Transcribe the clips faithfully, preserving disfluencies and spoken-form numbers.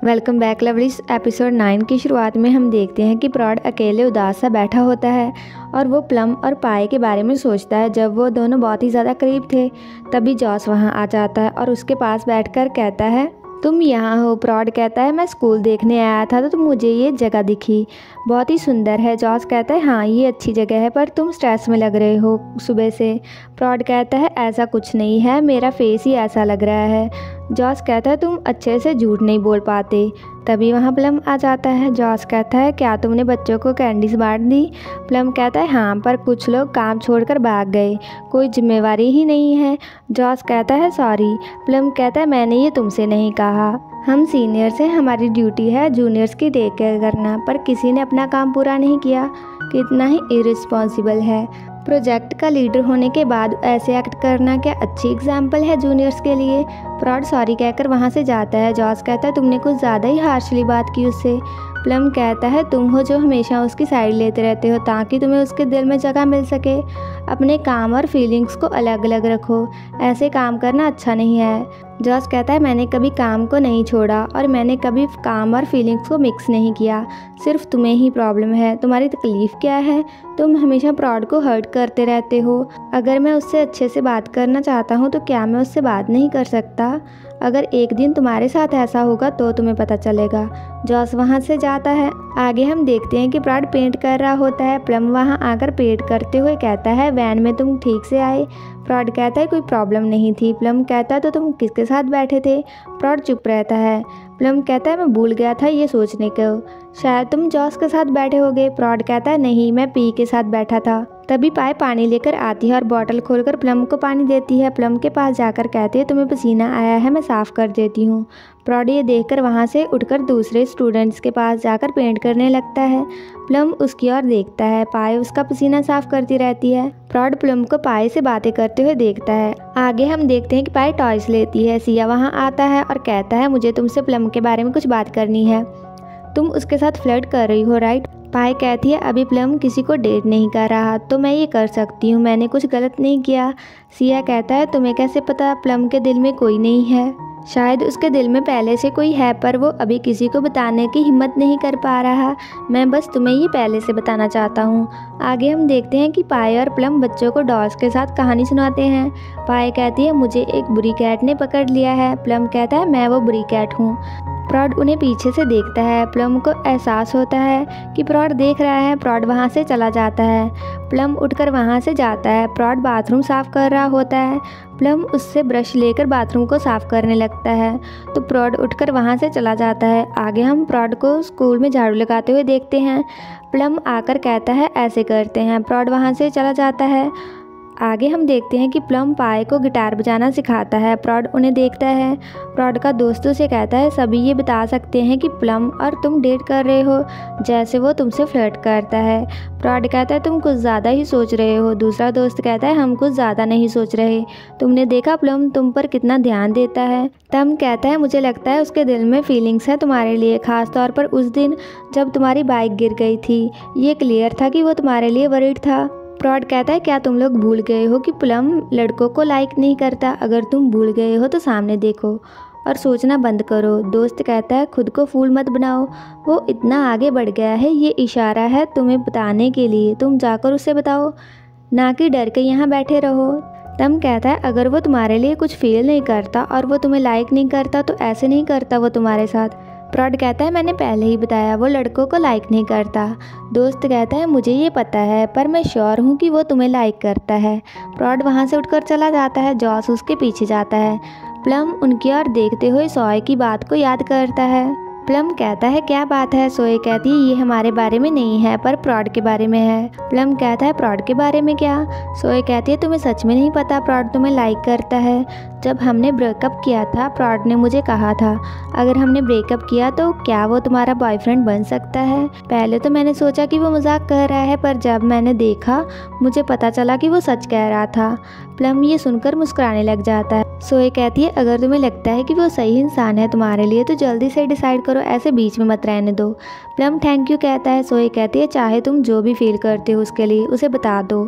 Welcome back lovelies. Episode nine की शुरुआत में हम देखते हैं कि प्रॉड अकेले उदास सा बैठा होता है और वो प्लम और पाए के बारे में सोचता है। जब वो दोनों बहुत ही ज़्यादा करीब थे तभी जॉस वहाँ आ जाता है और उसके पास बैठकर कहता है, तुम यहाँ हो। प्रॉड कहता है, मैं स्कूल देखने आया था तो, तो मुझे ये जगह दिखी, बहुत ही सुंदर है। जॉस कहता है, हाँ ये अच्छी जगह है पर तुम स्ट्रेस में लग रहे हो सुबह से। प्रॉड कहता है, ऐसा कुछ नहीं है, मेरा फेस ही ऐसा लग रहा है। जॉस कहता है, तुम अच्छे से झूठ नहीं बोल पाते। तभी वहाँ प्लम आ जाता है। जॉस कहता है, क्या तुमने बच्चों को कैंडीज बांट दी? प्लम कहता है, हाँ पर कुछ लोग काम छोड़कर भाग गए, कोई जिम्मेवारी ही नहीं है। जॉस कहता है, सॉरी। प्लम कहता है, मैंने ये तुमसे नहीं कहा, हम सीनियर्स हैं, हमारी ड्यूटी है जूनियर्स की टेक केयर करना, पर किसी ने अपना काम पूरा नहीं किया। कितना ही इरिस्पॉन्सिबल है। प्रोजेक्ट का लीडर होने के बाद ऐसे एक्ट करना क्या अच्छी एग्जाम्पल है जूनियर्स के लिए। प्रॉड सॉरी कहकर वहाँ से जाता है। जॉस कहता है, तुमने कुछ ज़्यादा ही हार्शली बात की उससे। प्लम कहता है, तुम हो जो हमेशा उसकी साइड लेते रहते हो ताकि तुम्हें उसके दिल में जगह मिल सके। अपने काम और फीलिंग्स को अलग अलग रखो, ऐसे काम करना अच्छा नहीं है। जॉस कहता है, मैंने कभी काम को नहीं छोड़ा और मैंने कभी काम और फीलिंग्स को मिक्स नहीं किया, सिर्फ तुम्हें ही प्रॉब्लम है। तुम्हारी तकलीफ़ क्या है? तुम हमेशा प्रॉड को हर्ट करते रहते हो। अगर मैं उससे अच्छे से बात करना चाहता हूँ तो क्या मैं उससे बात नहीं कर सकता? अगर एक दिन तुम्हारे साथ ऐसा होगा तो तुम्हें पता चलेगा। जॉस वहाँ से जाता है। आगे हम देखते हैं कि प्रॉड पेंट कर रहा होता है। प्लम वहाँ आकर पेंट करते हुए कहता है, वैन में तुम ठीक से आए? प्रॉड कहता है, कोई प्रॉब्लम नहीं थी। प्लम कहता है, तो तुम किसके साथ बैठे थे? प्रॉड चुप रहता है। प्लम कहता है, मैं भूल गया था ये सोचने को, शायद तुम जॉस के साथ बैठे होगे। प्रॉड कहता है, नहीं मैं पी के साथ बैठा था। तभी पाए पानी लेकर आती है और बॉटल खोलकर प्लम को पानी देती है। प्लम के पास जाकर कहती है, तुम्हें पसीना आया है, मैं साफ़ कर देती हूँ। प्रॉड ये देखकर वहाँ से उठकर दूसरे स्टूडेंट्स के पास जाकर पेंट करने लगता है। प्लम उसकी ओर देखता है। पाए उसका पसीना साफ करती रहती है। प्रॉड प्लम को पाए से बातें करते हुए देखता है। आगे हम देखते हैं कि पाए टॉयज लेती है। सिया वहाँ आता है और कहता है, मुझे तुमसे प्लम के बारे में कुछ बात करनी है। तुम उसके साथ फ्लर्ट कर रही हो, राइट? पाए कहती है, अभी प्लम किसी को डेट नहीं कर रहा तो मैं ये कर सकती हूँ, मैंने कुछ गलत नहीं किया। सिया कहता है, तुम्हें कैसे पता प्लम के दिल में कोई नहीं है? शायद उसके दिल में पहले से कोई है पर वो अभी किसी को बताने की हिम्मत नहीं कर पा रहा। मैं बस तुम्हें ये पहले से बताना चाहता हूँ। आगे हम देखते हैं कि पाए और प्लम बच्चों को डॉल्स के साथ कहानी सुनाते हैं। पाए कहती है, मुझे एक बुरी कैट ने पकड़ लिया है। प्लम कहता है, मैं वो बुरी कैट हूँ। प्रॉड उन्हें पीछे से देखता है। प्लम को एहसास होता है कि प्रॉड देख रहा है। प्रॉड वहाँ से चला जाता है। प्लम उठकर वहाँ से जाता है। प्रॉड बाथरूम साफ़ कर रहा होता है। प्लम उससे ब्रश लेकर बाथरूम को साफ़ करने लगता है तो प्रॉड उठकर वहाँ से चला जाता है। आगे हम प्रॉड को स्कूल में झाड़ू लगाते हुए देखते हैं। प्लम आकर कहता है, ऐसे करते हैं। प्रॉड वहाँ से चला जाता है। आगे हम देखते हैं कि प्लम पाए को गिटार बजाना सिखाता है। प्रॉड उन्हें देखता है। प्रॉड का दोस्तों से कहता है, सभी ये बता सकते हैं कि प्लम और तुम डेट कर रहे हो जैसे वो तुमसे फ्लर्ट करता है। प्रॉड कहता है, तुम कुछ ज़्यादा ही सोच रहे हो। दूसरा दोस्त कहता है, हम कुछ ज़्यादा नहीं सोच रहे, तुमने देखा प्लम तुम पर कितना ध्यान देता है। तम कहता है, मुझे लगता है उसके दिल में फीलिंग्स है तुम्हारे लिए, ख़ास तौर पर उस दिन जब तुम्हारी बाइक गिर गई थी। ये क्लियर था कि वो तुम्हारे लिए वरीड था। प्रॉड कहता है, क्या तुम लोग भूल गए हो कि प्लम लड़कों को लाइक नहीं करता? अगर तुम भूल गए हो तो सामने देखो और सोचना बंद करो। दोस्त कहता है, खुद को फूल मत बनाओ, वो इतना आगे बढ़ गया है, ये इशारा है तुम्हें बताने के लिए, तुम जाकर उसे बताओ, ना कि डर के यहाँ बैठे रहो। तम कहता है, अगर वो तुम्हारे लिए कुछ फील नहीं करता और वो तुम्हें लाइक नहीं करता तो ऐसे नहीं करता वो तुम्हारे साथ। प्रॉड कहता है, मैंने पहले ही बताया वो लड़कों को लाइक नहीं करता। दोस्त कहता है, मुझे ये पता है पर मैं श्योर हूँ कि वो तुम्हें लाइक करता है। प्रॉड वहाँ से उठकर चला जाता है। जॉस उसके पीछे जाता है। प्लम उनकी ओर देखते हुए सोए की बात को याद करता है। प्लम कहता है, क्या बात है? सोए कहती है, ये हमारे बारे में नहीं है पर प्रॉड के बारे में है। प्लम कहता है, प्रॉड के बारे में क्या? सोए कहती है, तुम्हें सच में नहीं पता प्रॉड तुम्हें लाइक करता है? जब हमने ब्रेकअप किया था प्रॉड ने मुझे कहा था, अगर हमने ब्रेकअप किया तो क्या वो तुम्हारा बॉयफ्रेंड बन सकता है? पहले तो मैंने सोचा कि वो मजाक कर रहा है पर जब मैंने देखा मुझे पता चला कि वो सच कह रहा था। प्लम ये सुनकर मुस्कुराने लग जाता है। सोए कहती है, अगर तुम्हें लगता है कि वो सही इंसान है तुम्हारे लिए तो जल्दी से डिसाइड करो, ऐसे बीच में मत रहने दो। प्लम थैंक यू कहता है। सोए कहती है, चाहे तुम जो भी फील करते हो उसके लिए उसे बता दो।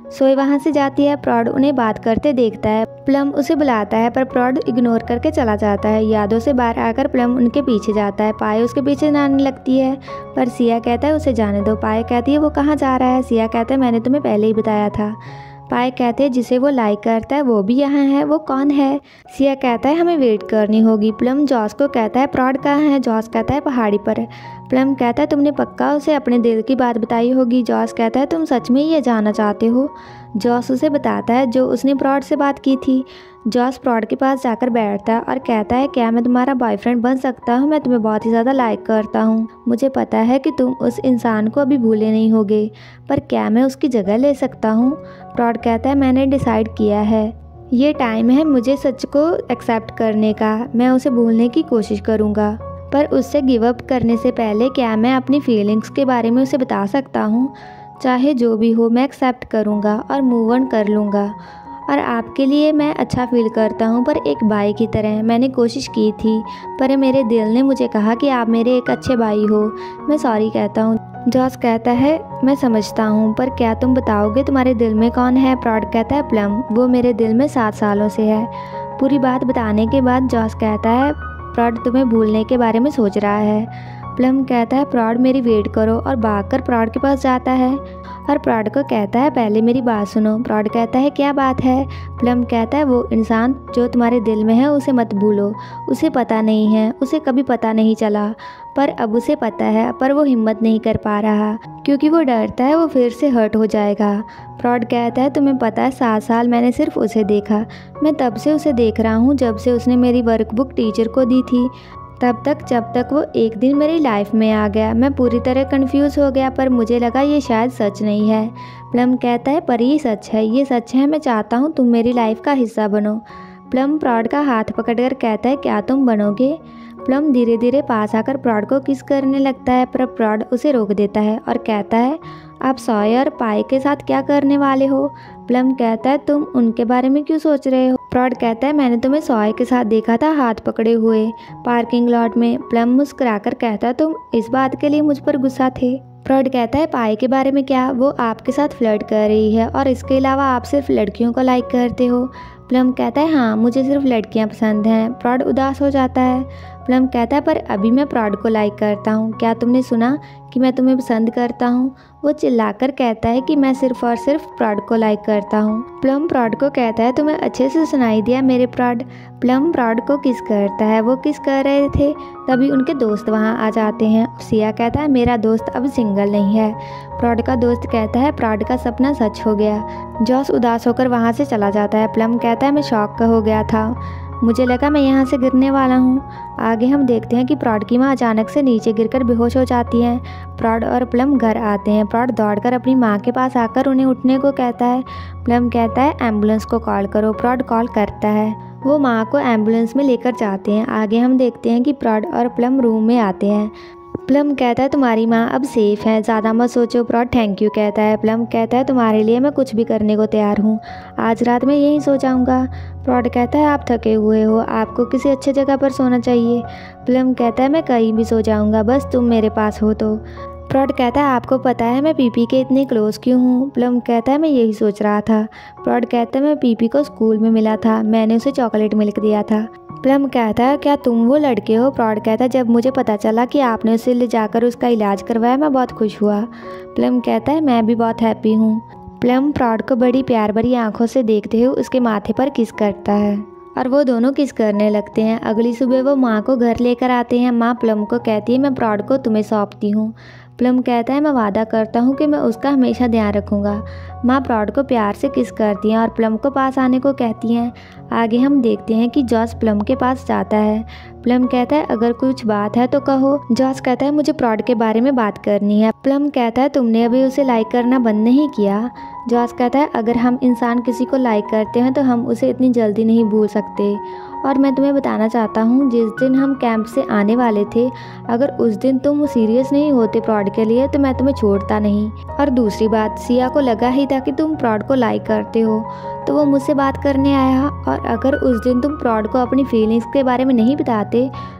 सोए वहाँ से जाती है। प्रॉड उन्हें बात करते देखता है। प्लम उसे बुलाता है पर प्रॉड इग्नोर करके चला जाता है। यादों से बाहर आकर प्लम उनके पीछे जाता है। पाए उसके पीछे जाने लगती है पर सिया कहता है उसे जाने दो। पाए कहती है वो कहाँ जा रहा है। सिया कहता है मैंने तुम्हें पहले ही बताया था। पाए कहते हैं जिसे वो लाइक करता है वो भी यहाँ है, वो कौन है। सिया कहता है हमें वेट करनी होगी। प्लम जॉस को कहता है प्रॉड कहाँ है। जॉस कहता है पहाड़ी पर है। प्लम कहता है तुमने पक्का उसे अपने दिल की बात बताई होगी। जॉस कहता है तुम सच में ये जानना चाहते हो। जॉस उसे बताता है जो उसने प्रॉड से बात की थी। जॉस प्रॉड के पास जाकर बैठता है और कहता है क्या मैं तुम्हारा बॉयफ्रेंड बन सकता हूँ। मैं तुम्हें बहुत ही ज़्यादा लाइक करता हूँ। मुझे पता है कि तुम उस इंसान को अभी भूले नहीं होगे, पर क्या मैं उसकी जगह ले सकता हूँ। प्रॉड कहता है मैंने डिसाइड किया है, ये टाइम है मुझे सच को एक्सेप्ट करने का। मैं उसे भूलने की कोशिश करूँगा, पर उससे गिव अप करने से पहले क्या मैं अपनी फीलिंग्स के बारे में उसे बता सकता हूँ। चाहे जो भी हो मैं एक्सेप्ट करूँगा और मूव ऑन कर लूँगा। और आपके लिए मैं अच्छा फील करता हूँ, पर एक भाई की तरह। मैंने कोशिश की थी पर मेरे दिल ने मुझे कहा कि आप मेरे एक अच्छे भाई हो। मैं सॉरी कहता हूँ। जॉस कहता है मैं समझता हूँ, पर क्या तुम बताओगे तुम्हारे दिल में कौन है। प्रॉड कहता है प्लम, वो मेरे दिल में सात सालों से है। पूरी बात बताने के बाद जॉस कहता है प्रॉड तुम्हें भूलने के बारे में सोच रहा है। प्लम कहता है प्रॉड मेरी वेट करो और भागकर प्रॉड के पास जाता है और प्रॉड को कहता है पहले मेरी बात सुनो। प्रॉड कहता है क्या बात है। प्लम कहता है वो इंसान जो तुम्हारे दिल में है उसे मत भूलो। उसे पता नहीं है, उसे कभी पता नहीं चला, पर अब उसे पता है, पर वो हिम्मत नहीं कर पा रहा क्योंकि वो डरता है वो फिर से हर्ट हो जाएगा। प्रॉड कहता है तुम्हें पता है सात साल मैंने सिर्फ उसे देखा। मैं तब से उसे देख रहा हूँ जब से उसने मेरी वर्कबुक टीचर को दी थी, तब तक जब तक वो एक दिन मेरी लाइफ में आ गया। मैं पूरी तरह कंफ्यूज हो गया, पर मुझे लगा ये शायद सच नहीं है। प्लम कहता है पर ये सच है, ये सच है। मैं चाहता हूँ तुम मेरी लाइफ का हिस्सा बनो। प्लम प्रॉड का हाथ पकड़कर कहता है क्या तुम बनोगे। प्लम धीरे धीरे पास आकर प्रॉड को किस करने लगता है, पर प्रॉड उसे रोक देता है और कहता है आप सॉय और पाई के साथ क्या करने वाले हो। प्लम कहता है तुम उनके बारे में क्यों सोच रहे हो। प्रॉड कहता है मैंने तुम्हें सॉय के साथ देखा था हाथ पकड़े हुए पार्किंग लॉट में। प्लम मुस्कुराकर कहता है तुम इस बात के लिए मुझ पर गुस्सा थे। प्रॉड कहता है पाई के बारे में क्या, वो आपके साथ फ्लर्ट कर रही है और इसके अलावा आप सिर्फ लड़कियों को लाइक करते हो। प्लम कहता है हाँ मुझे सिर्फ लड़कियां पसंद हैं। प्रॉड उदास हो जाता है। प्लम कहता है पर अभी मैं प्रॉड को लाइक करता हूँ। क्या तुमने सुना कि मैं तुम्हें पसंद करता हूँ। वो चिल्लाकर कहता है कि मैं सिर्फ और सिर्फ प्रॉड को लाइक करता हूँ। प्लम प्रॉड को कहता है तुम्हें अच्छे से सुनाई दिया मेरे प्रॉड। प्लम प्रॉड को किस करता है। वो किस कर रहे थे तभी उनके दोस्त वहाँ आ जाते हैं। सिया कहता है मेरा दोस्त अब सिंगल नहीं है। प्रॉड का दोस्त कहता है प्रॉड का सपना सच हो गया। जॉस उदास होकर वहाँ से चला जाता है। प्लम कहता है मैं शॉक का हो गया था, मुझे लगा मैं यहाँ से गिरने वाला हूँ। आगे हम देखते हैं कि प्रॉड की माँ अचानक से नीचे गिरकर बेहोश हो जाती है। प्रॉड और प्लम घर आते हैं। प्रॉड दौड़कर अपनी माँ के पास आकर उन्हें उठने को कहता है। प्लम कहता है एम्बुलेंस को कॉल करो। प्रॉड कॉल करता है। वो माँ को एम्बुलेंस में लेकर जाते हैं। आगे हम देखते हैं कि प्रॉड और प्लम रूम में आते हैं। प्लम कहता है तुम्हारी माँ अब सेफ है, ज़्यादा मत सोचो। प्रॉड थैंक यू कहता है। प्लम कहता है तुम्हारे लिए मैं कुछ भी करने को तैयार हूँ, आज रात में यहीं सो जाऊँगा। प्रॉड कहता है आप थके हुए हो, आपको किसी अच्छी जगह पर सोना चाहिए। प्लम कहता है मैं कहीं भी सो जाऊँगा, बस तुम मेरे पास हो तो। प्रॉड कहता है आपको पता है मैं पीपी के इतने क्लोज क्यों हूँ। प्लम कहता है मैं यही सोच रहा था। प्रॉड कहता है मैं पीपी को स्कूल में मिला था, मैंने उसे चॉकलेट मिल्क दिया था। प्लम कहता है क्या तुम वो लड़के हो। प्रॉड कहता है जब मुझे पता चला कि आपने उसे ले जाकर उसका इलाज करवाया मैं बहुत खुश हुआ। प्लम कहता है मैं भी बहुत हैप्पी हूँ। प्लम प्रॉड को बड़ी प्यार भरी आंखों से देखते हुए उसके माथे पर किस करता है और वो दोनों किस करने लगते हैं। अगली सुबह वो माँ को घर लेकर आते हैं। माँ प्लम को कहती है मैं प्रॉड को तुम्हें सौंपती हूँ। प्लम कहता है मैं वादा करता हूँ कि मैं उसका हमेशा ध्यान रखूँगा। माँ प्रॉड को प्यार से किस करती हैं और प्लम को पास आने को कहती हैं। आगे हम देखते हैं कि जॉस प्लम के पास जाता है। प्लम कहता है अगर कुछ बात है तो कहो। जॉस कहता है मुझे प्रॉड के बारे में बात करनी है। प्लम कहता है तुमने अभी उसे लाइक करना बंद नहीं किया। जॉस कहता है अगर हम इंसान किसी को लाइक करते हैं तो हम उसे इतनी जल्दी नहीं भूल सकते, और मैं तुम्हें बताना चाहता हूँ जिस दिन हम कैंप से आने वाले थे अगर उस दिन तुम सीरियस नहीं होते प्रॉड के लिए तो मैं तुम्हें छोड़ता नहीं। और दूसरी बात, सिया को लगा ही था कि तुम प्रॉड को लाइक करते हो तो वो मुझसे बात करने आया, और अगर उस दिन तुम प्रॉड को अपनी फीलिंग्स के बारे में नहीं बताते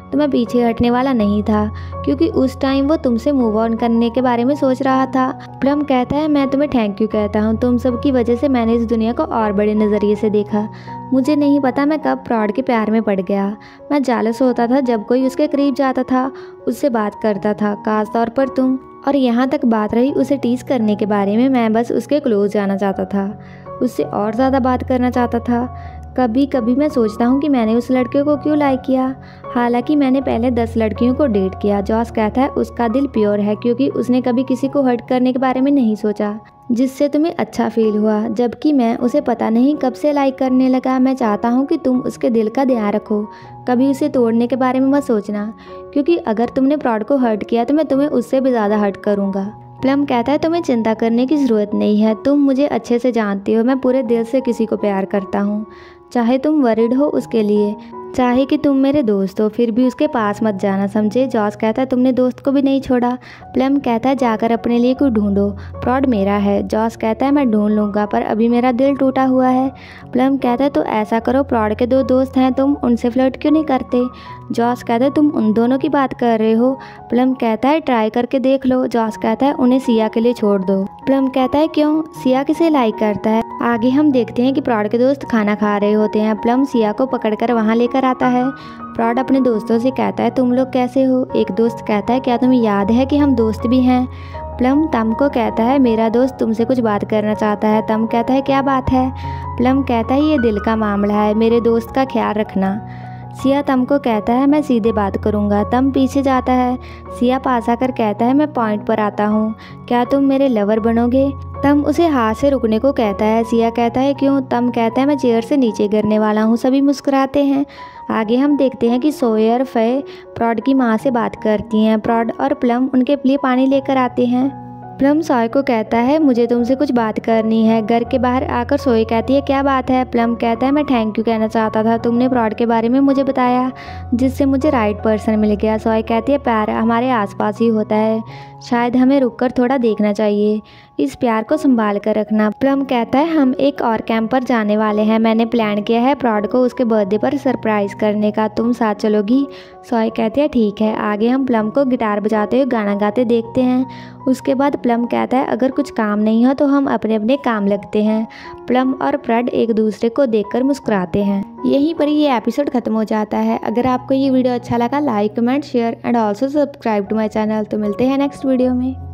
तो मैं पीछे हटने वाला नहीं था, क्योंकि उस टाइम वो तुमसे मूव ऑन करने के बारे में सोच रहा था। प्लम कहता है मैं तुम्हें थैंक यू कहता हूँ, तुम सब की वजह से मैंने इस दुनिया को और बड़े नज़रिए से देखा। मुझे नहीं पता मैं कब प्रॉड के प्यार में पड़ गया। मैं जालस होता था जब कोई उसके करीब जाता था, उससे बात करता था, खास तौर पर तुम। और यहाँ तक बात रही उसे टीज करने के बारे में, मैं बस उसके क्लोज जाना चाहता था, उससे और ज़्यादा बात करना चाहता था। कभी कभी मैं सोचता हूँ कि मैंने उस लड़के को क्यों लाइक किया, हालांकि मैंने पहले दस लड़कियों को डेट किया। जॉस कहता है उसका दिल प्योर है, क्योंकि उसने कभी किसी को हर्ट करने के बारे में नहीं सोचा जिससे तुम्हें अच्छा फील हुआ, जबकि मैं उसे पता नहीं कब से लाइक करने लगा। मैं चाहता हूँ कि तुम उसके दिल का ध्यान रखो, कभी उसे तोड़ने के बारे में मत सोचना, क्योंकि अगर तुमने प्रॉड को हर्ट किया तो मैं तुम्हें उससे भी ज़्यादा हर्ट करूँगा। प्लम कहता है तुम्हें चिंता करने की ज़रूरत नहीं है, तुम मुझे अच्छे से जानती हो, मैं पूरे दिल से किसी को प्यार करता हूँ, चाहे तुम वरिड हो उसके लिए, चाहे कि तुम मेरे दोस्त हो, फिर भी उसके पास मत जाना, समझे। जॉस कहता है तुमने दोस्त को भी नहीं छोड़ा। प्लम कहता है जाकर अपने लिए कोई ढूंढो, प्रॉड मेरा है। जॉस कहता है मैं ढूंढ लूँगा, पर अभी मेरा दिल टूटा हुआ है। प्लम कहता है तो ऐसा करो, प्रॉड के दो दोस्त हैं, तुम उनसे फ्लर्ट क्यों नहीं करते। जॉस कहता है तुम उन दोनों की बात कर रहे हो। प्लम कहता है ट्राई करके देख लो। जॉस कहता है उन्हें सिया के लिए छोड़ दो। प्लम कहता है क्यों, सिया किसे लाइक करता है। आगे हम देखते हैं कि प्रॉड के दोस्त खाना खा रहे होते हैं। प्लम सिया को पकड़कर वहाँ लेकर आता है। प्रॉड अपने दोस्तों से कहता है तुम लोग कैसे हो। एक दोस्त कहता है क्या तुम्हें याद है कि हम दोस्त भी हैं। प्लम तम को कहता है मेरा दोस्त तुमसे कुछ बात करना चाहता है। तम कहता है क्या बात है। प्लम कहता है ये दिल का मामला है, मेरे दोस्त का ख्याल रखना। सिया तम को कहता है मैं सीधे बात करूँगा। तम पीछे जाता है। सिया पास आकर कहता है मैं पॉइंट पर आता हूँ, क्या तुम मेरे लवर बनोगे। तम उसे हाथ से रुकने को कहता है। सिया कहता है क्यों। तम कहता है मैं चेयर से नीचे गिरने वाला हूँ। सभी मुस्कुराते हैं। आगे हम देखते हैं कि सोयर फे प्रॉड की माँ से बात करती हैं। प्रॉड और प्लम उनके लिए पानी लेकर आते हैं। प्लम सोय को कहता है मुझे तुमसे कुछ बात करनी है। घर के बाहर आकर सोय कहती है क्या बात है। प्लम कहता है मैं थैंक यू कहना चाहता था, तुमने प्रॉड के बारे में मुझे बताया, जिससे मुझे राइट पर्सन मिल गया। सोय कहती है प्यार हमारे आसपास ही होता है, शायद हमें रुककर थोड़ा देखना चाहिए, इस प्यार को संभाल कर रखना। प्लम कहता है हम एक और कैंप पर जाने वाले हैं, मैंने प्लान किया है प्रॉड को उसके बर्थडे पर सरप्राइज करने का, तुम साथ चलोगी। सोय कहती है ठीक है। आगे हम प्लम को गिटार बजाते हुए गाना गाते देखते हैं। उसके बाद प्लम कहता है अगर कुछ काम नहीं हो तो हम अपने अपने काम लगते हैं। प्लम और प्रॉड एक दूसरे को देखकर मुस्कुराते हैं। यहीं पर ये एपिसोड खत्म हो जाता है। अगर आपको ये वीडियो अच्छा लगा like comment share and also subscribe to my channel. तो मिलते हैं नेक्स्ट वीडियो में।